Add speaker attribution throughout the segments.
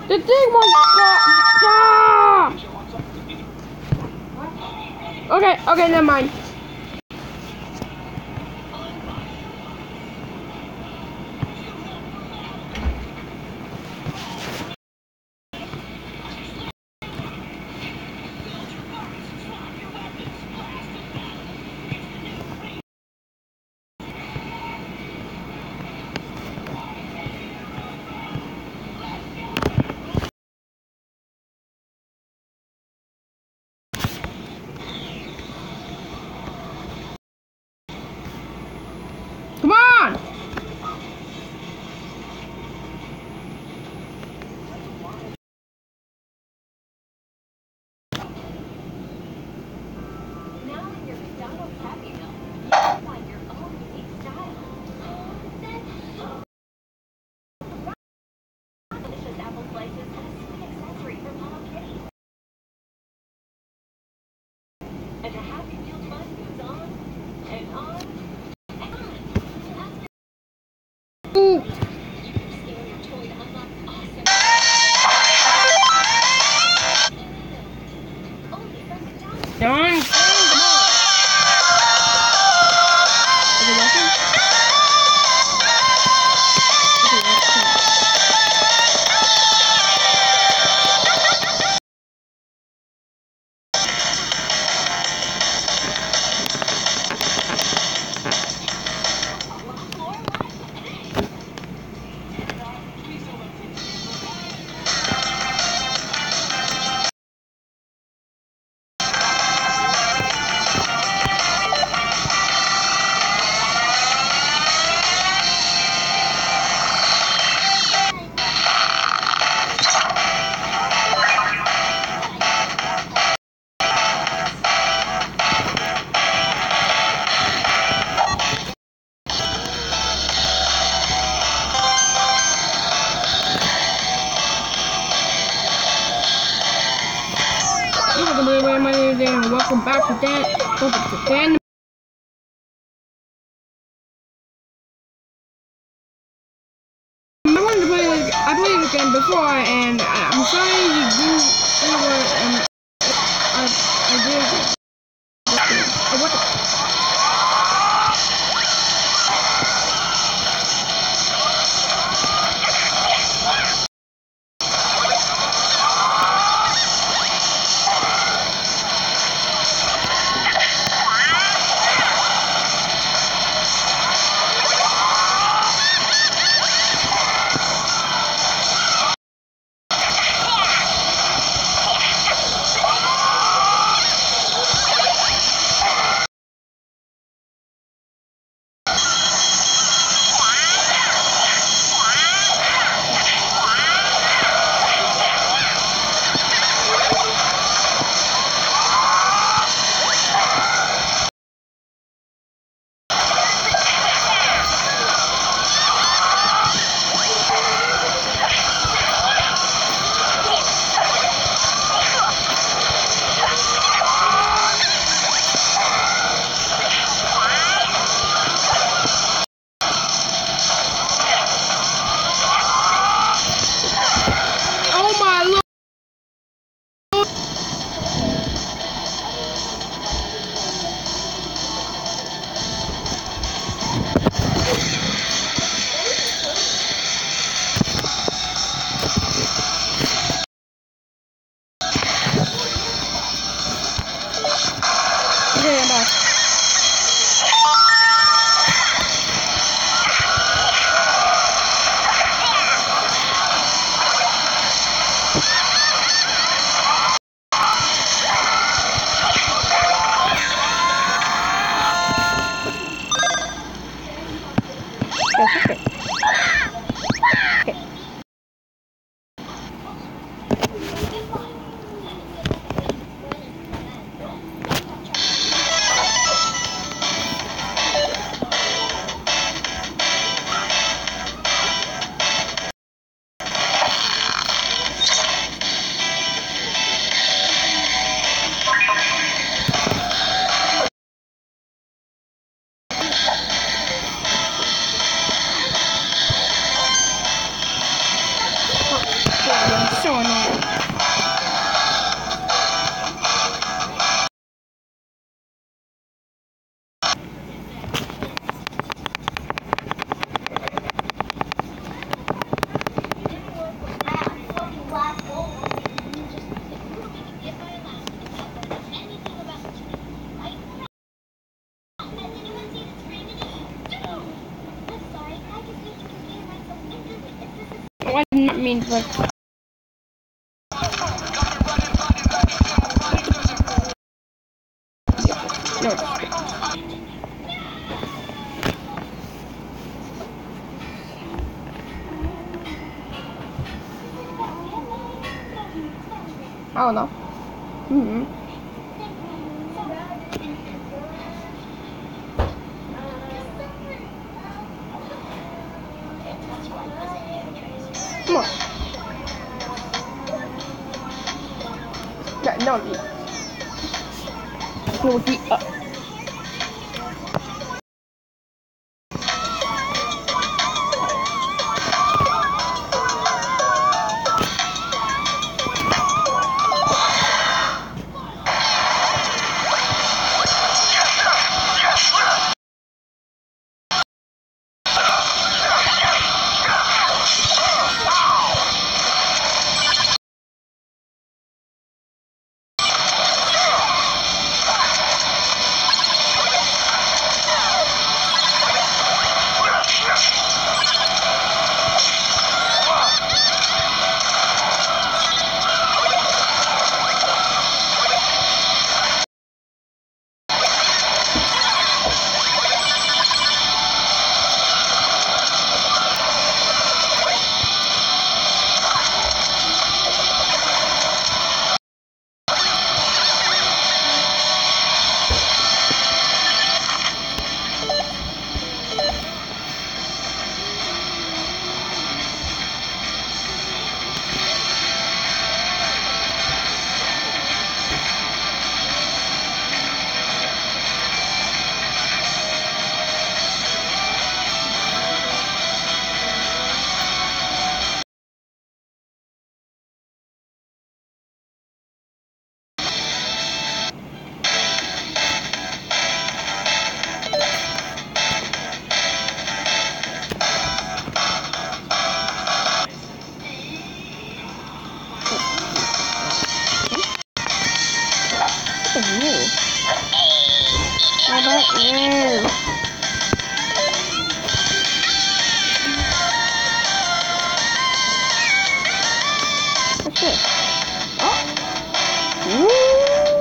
Speaker 1: The thing won't stop! Okay, never mind. Come on!
Speaker 2: Now in your McDonald's Happy Meal, you can find your own unique style. Delicious apple slices and a sweet accessory from Hello Kitty. And your Happy Meal fun goes on and on and on.
Speaker 1: Ooh.
Speaker 2: Scan your toy to unlock awesome. Only from McDonald's.
Speaker 1: Darn. Welcome back to Dan. I played this game before, and I'm sorry you do I did. What the? annoying. So annoying. Oh, I did not mean to. No. I don't know. Come on. Yeah, no. We'll be up. How about you? What's this? Oh! Woo!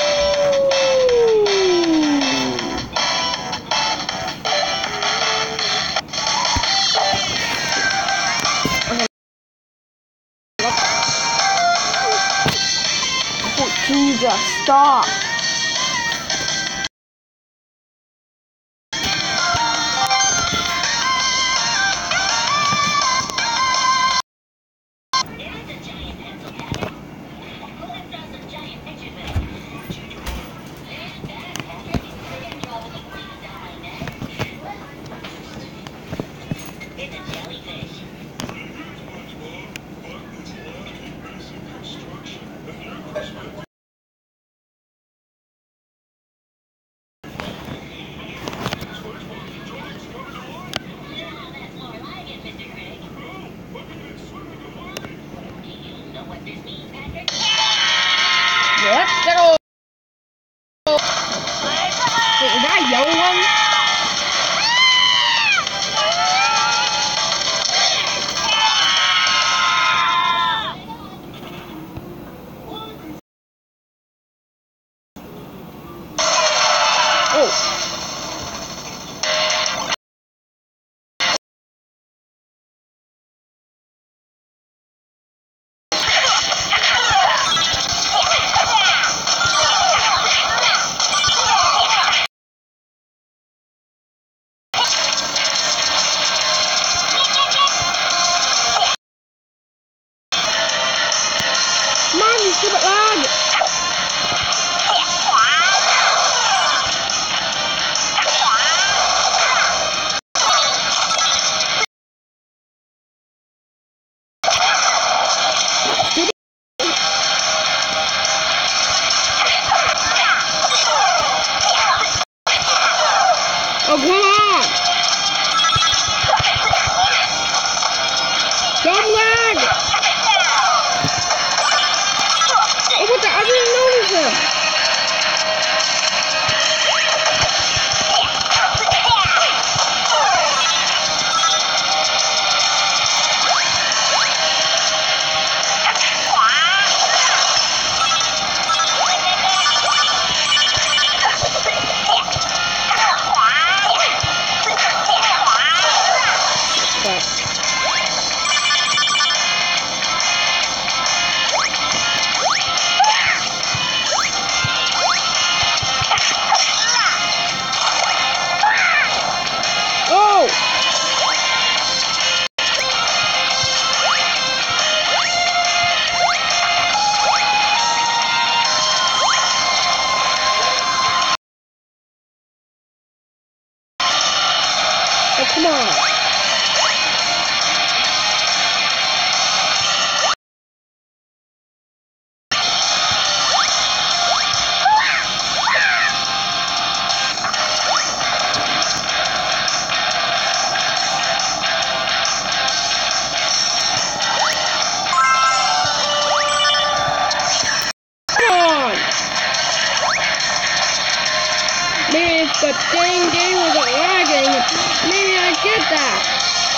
Speaker 1: Oh, Jesus, stop! Let's go! Wait, is that a yellow one? Oh! Man, you stupid lad! Stupid the dang game was lagging. Maybe I get that.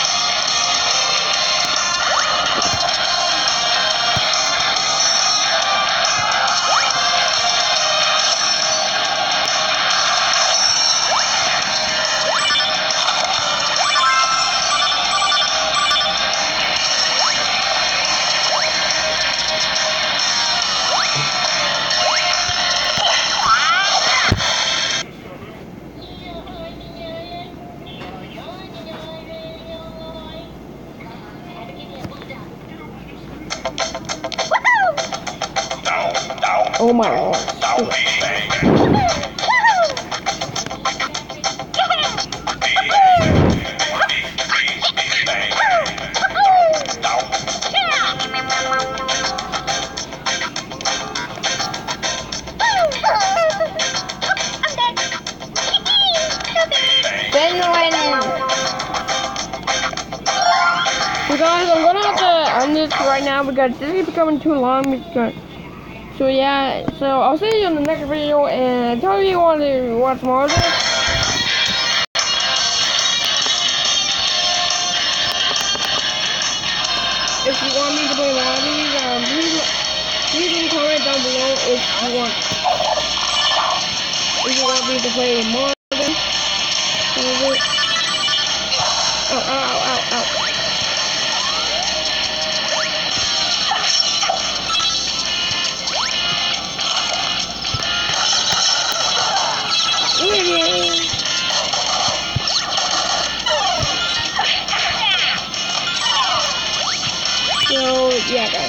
Speaker 1: Oh my god. So guys, I'm gonna have to end this right now because this is becoming too long. So yeah, so I'll see you in the next video, and tell me you want to watch more of this. If you want me to play more of these, please leave a comment down below if you want me to play more of them. Ow, ow, ow, ow. So yeah, guys.